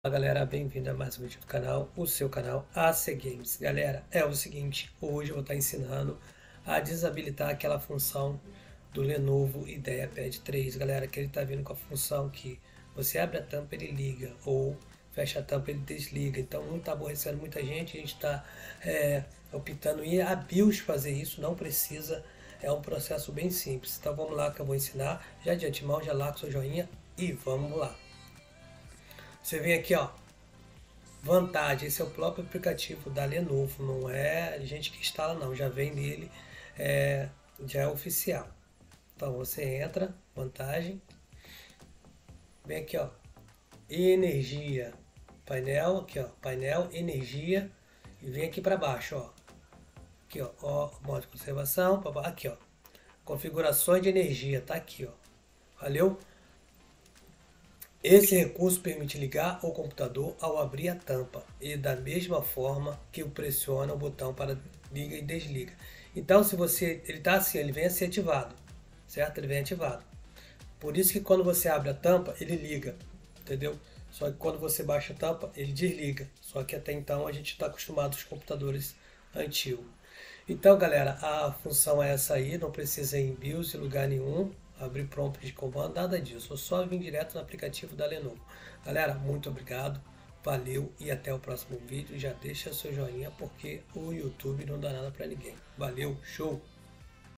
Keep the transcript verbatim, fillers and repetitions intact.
Fala galera, bem-vindo a mais um vídeo do canal, o seu canal A C Games. Galera, é o seguinte, hoje eu vou estar ensinando a desabilitar aquela função do Lenovo IdeaPad três, galera, que ele está vindo com a função que você abre a tampa, ele liga, ou fecha a tampa, ele desliga. Então não está aborrecendo muita gente, a gente está é, optando em ir a BIOS fazer isso, não precisa, é um processo bem simples. Então vamos lá que eu vou ensinar, já de antemão, já lá com seu joinha e vamos lá. Você vem aqui, ó, vantagem, esse é o próprio aplicativo da Lenovo, não é a gente que instala não, já vem nele, é, já é oficial. Então você entra, vantagem, vem aqui, ó, energia, painel, aqui, ó, painel, energia, e vem aqui para baixo, ó, aqui, ó, ó, modo de conservação, aqui, ó, configurações de energia, tá aqui, ó, valeu? Esse recurso permite ligar o computador ao abrir a tampa e da mesma forma que o pressiona o botão para liga e desliga. Então, se você, ele está assim, ele vem a ser ativado, certo? Ele vem ativado. Por isso que quando você abre a tampa, ele liga, entendeu? Só que quando você baixa a tampa, ele desliga. Só que até então a gente está acostumado aos computadores antigos. Então, galera, a função é essa aí, não precisa ir em BIOS em lugar nenhum, abrir prompt de comando, nada disso. Eu só vim direto no aplicativo da Lenovo. Galera, muito obrigado, valeu e até o próximo vídeo. Já deixa seu joinha porque o YouTube não dá nada para ninguém. Valeu, show!